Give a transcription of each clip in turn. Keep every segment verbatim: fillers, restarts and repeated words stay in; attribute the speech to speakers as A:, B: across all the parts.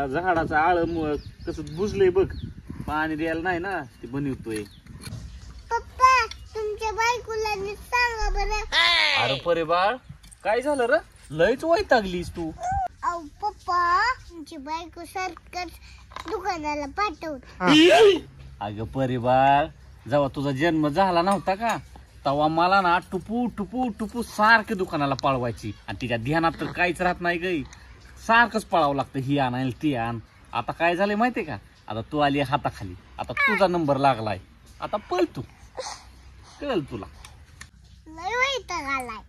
A: झाडाचं आळ कसं बुजलंय बघ, पाणी द्यायला नाही ना ते बनवतोय.
B: पप्पा तुमच्या बायकोला नीट सांगा बरं.
A: अरे परे बाळ, काय झालं र? लयच वैतागलीस तू.
B: अहो पप्पा, तुमची बायको सारखंच दुकानाला पाठवत.
A: अगं परे बाळ, जेव्हा तुझा जन्म झाला नव्हता का तेव्हा मला ना टुपू टुपू टुपू सारखे दुकानाला पळवायची, आणि तिच्या ध्यानात तर काहीच राहत नाही गई, सारखंच पळावं लागतं, ही आण ती आण. आता काय झालंय माहितीये का, आता तू आली हाताखाली, आता तुझा नंबर लागलाय, आता पळ तू, कळल तुला.
B: लय वैताग आलाय.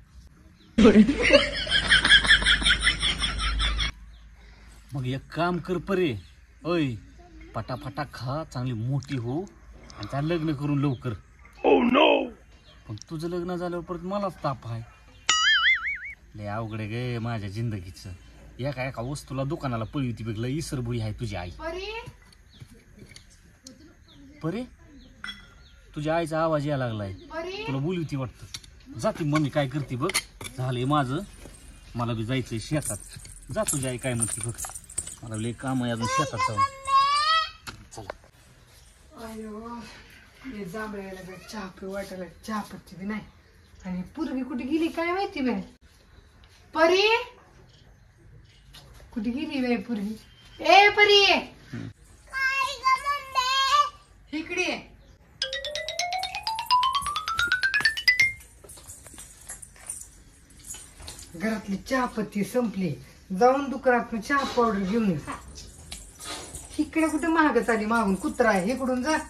A: मग एक काम कर परे, ओय पटापटा खा, चांगली मोठी हो आणि त्या लग्न करून लवकर. oh, no. पण तुझं लग्न झाल्यावर परत मलाच ताप आहे. लय अवघड गे माझ्या जिंदगीच. एका एका वस्तूला दुकानाला पळी होती बघ, लय इसरबुडी आहे तुझी आई. परे तुझ्या आईचा आवाज यायला लागलाय, तुला बोली होती वाटतं. जाती मम्मी काय करते बघ, झालंय माझं, मला बी जायचंय शेतात. जा तुझी आई काय म्हणते बघ, मला लय काम आहे अजून शेतात जाऊन. चला.
C: अयो हे जांभळ्याला बे चहा पिऊ वाटायला, चहा पत्ती बी नाही, आणि पूर्वी कुठे गेली काय माहिती बे. परी कुठे गेली बे पूर्वी? ए परी इकडे ये. घरातली चहा पत्ती संपली, जाऊन दुकानात चहा पावडर घेऊन ये. इकडे कुठे महागच आली, मागून कुत्रा आहे, इकडून जा.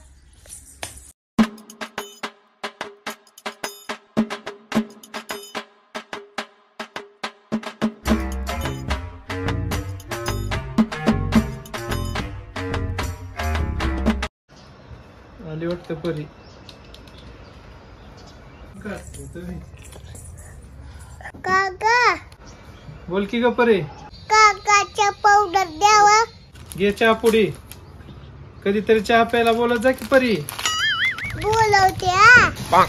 D: आली वाटतं परी.
B: काका
D: बोल की ग परे.
B: काकाच्या पावडर द्यावा.
D: घे चहा पुडी, कधीतरी चहा प्यायला बोलत जा की परी.
B: बोलवते हा.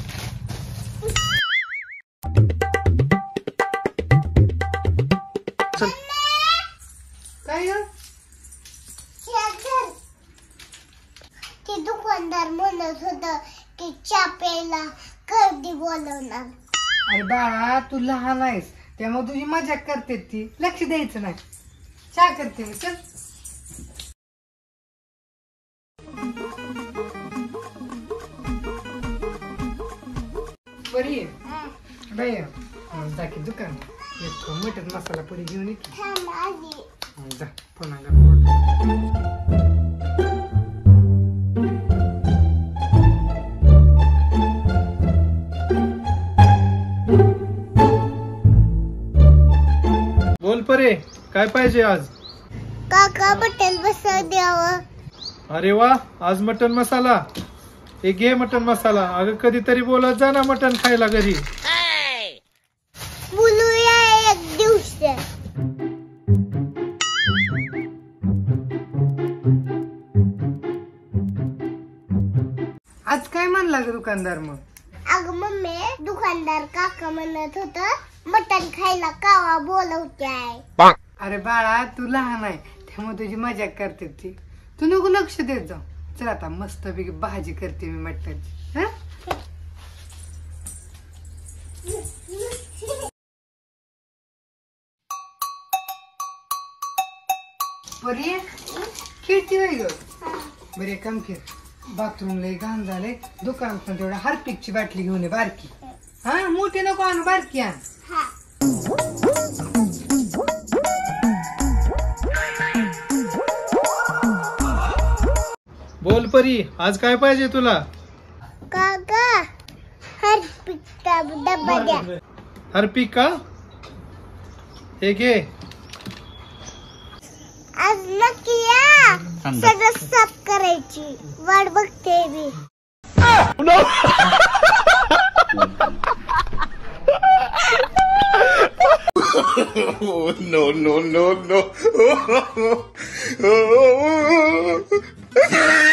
C: काय ग?
B: ते दुकानदार म्हणत होत की चहा प्यायला कधी बोलवणार.
C: अरे बाळा तू लहान आहेस, त्यामुळे तुझी मजाक करते ती, लक्ष द्यायचं नाही. चहा करते मी, चल. बरी बाई जा की दुकान, एक मटन मसाला पुडी घेऊन ये की.
B: थांब आधी.
C: जा पुन्हा.
D: बोल परे, काय पाहिजे आज?
B: काका बटन बसव द्यावं.
D: अरे वा, आज मटन मसाला. हे घे मटन मसाला. अगं कधीतरी बोलत जा ना मटन खायला घरी.
B: बोलूया एक दिवस.
C: आज काय म्हणला ग दुकानदार मग?
B: अगं मम्मी, दुकानदार काका म्हणत होत मटण खायला कावा बोलवते आहे.
C: अरे बाळा तू लहान आहे, त्यामुळे तुझी मजाक करते ती, तू नको लक्ष देत जाऊ. चल आता मस्त पैकी भाजी करते मी मटणाची. हा बरी खेळती होय ग. बरे काम खेळ, बाथरूम लय घाण झाले, दुकानात तेवढा हार्पिकची बाटली घेऊन ये बारकी. हा मोठी नको आणू, बारकी आण.
D: बोल परी, आज काय पाहिजे तुला?
B: काका हार्पिकचा डब्बा द्या.
D: हार्पिक का? हे घे.
B: आज नक्की या, सगळं साफ करायची वाट बघते मी.
E: no, no, no, no.